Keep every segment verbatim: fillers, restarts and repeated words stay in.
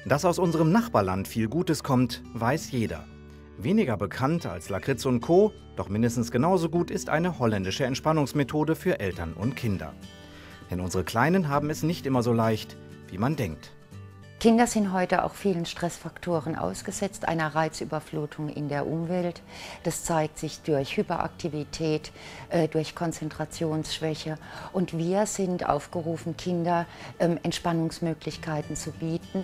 Dass aus unserem Nachbarland viel Gutes kommt, weiß jeder. Weniger bekannt als Lakritz und Co., doch mindestens genauso gut ist eine holländische Entspannungsmethode für Eltern und Kinder. Denn unsere Kleinen haben es nicht immer so leicht, wie man denkt. Kinder sind heute auch vielen Stressfaktoren ausgesetzt, einer Reizüberflutung in der Umwelt. Das zeigt sich durch Hyperaktivität, äh, durch Konzentrationsschwäche. Und wir sind aufgerufen, Kindern ähm, Entspannungsmöglichkeiten zu bieten.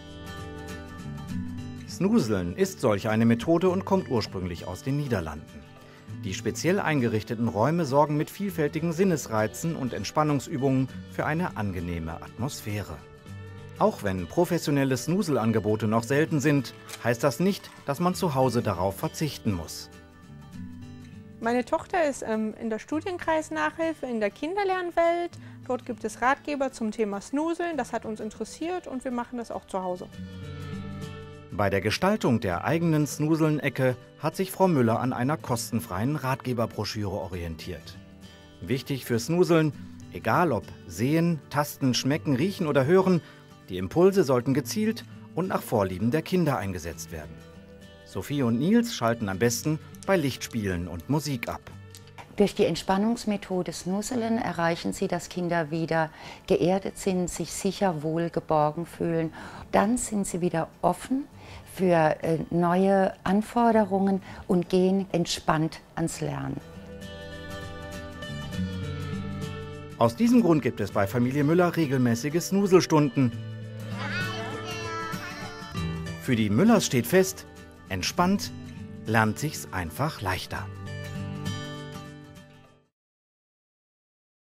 Snoozeln ist solch eine Methode und kommt ursprünglich aus den Niederlanden. Die speziell eingerichteten Räume sorgen mit vielfältigen Sinnesreizen und Entspannungsübungen für eine angenehme Atmosphäre. Auch wenn professionelle Snoozelangebote noch selten sind, heißt das nicht, dass man zu Hause darauf verzichten muss. Meine Tochter ist ähm, in der Studienkreis-Nachhilfe in der Kinderlernwelt. Dort gibt es Ratgeber zum Thema Snoozeln. Das hat uns interessiert und wir machen das auch zu Hause. Bei der Gestaltung der eigenen Snoozeln-Ecke hat sich Frau Müller an einer kostenfreien Ratgeberbroschüre orientiert. Wichtig für Snoozeln, egal ob sehen, tasten, schmecken, riechen oder hören, die Impulse sollten gezielt und nach Vorlieben der Kinder eingesetzt werden. Sophie und Nils schalten am besten bei Lichtspielen und Musik ab. Durch die Entspannungsmethode Snoozeln erreichen Sie, dass Kinder wieder geerdet sind, sich sicher, wohl, geborgen fühlen. Dann sind sie wieder offen für äh, neue Anforderungen und gehen entspannt ans Lernen. Aus diesem Grund gibt es bei Familie Müller regelmäßige Snoozelstunden. Für die Müllers steht fest, entspannt lernt sich's einfach leichter.